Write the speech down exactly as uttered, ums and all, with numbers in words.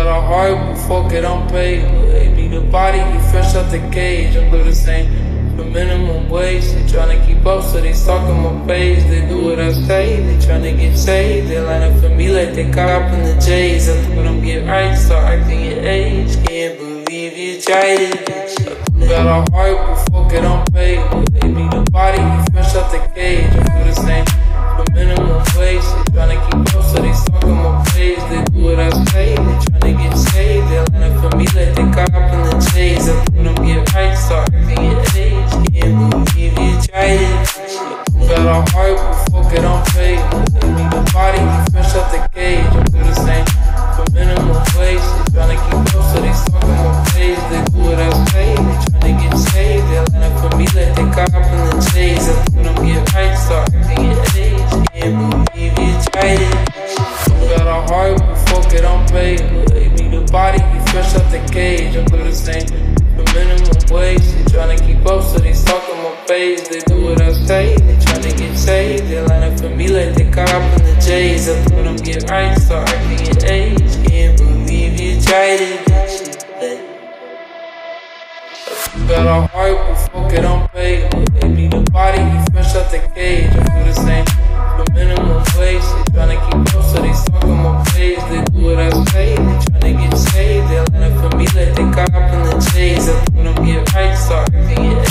Got a heart, but fuck it, I'm paid. Baby, the body, he fresh out the cage. I'm do the same for minimum wage. They tryna keep up, so they stalking my page. They do what I say, they tryna get saved. They line up for me like they caught up in the J's. I thought I'm get right, start acting your age. Can't believe you tried it. Got a heart, but fuck it, I'm paid. Baby, the body, he fresh out the cage. I'm do the same for minimum wage. They tryna keep up, so they stalking my page. They do what I say, they tryna get saved. They line up for me like they caught up in the J's. I thought I'm get right, start acting your age. Can't believe you tried it. Got a heart, but fuck it, I'm paid. Baby, the body, he fresh out the cage. I'm do the same for minimum wage. They tryna keep up, so they stalking my page. They do what I say, they tryna get saved. They line up for me like they caught up in the J's. I thought I'm get right, start acting your age. Can't believe you tried it. Got a heart, but fuck it, I'm paid. Baby, the body, he fresh out the cage. I'm do the same for minimum wage. They tryna keep up, so they stalking my page. They do what I say, they tryna get saved. They line up for me like they caught up in the J's. I thought I'm get right, start acting your age. Can't believe you tried it. Got a heart, but fuck it, I'm paid. Baby, the body, he fresh out the cage. I do the same for minimum wage. They tryna keep up, so they stalking my page. They do what I say, they tryna get saved. They line up for me like they caught up in the J's. I thought I'm get right, start acting your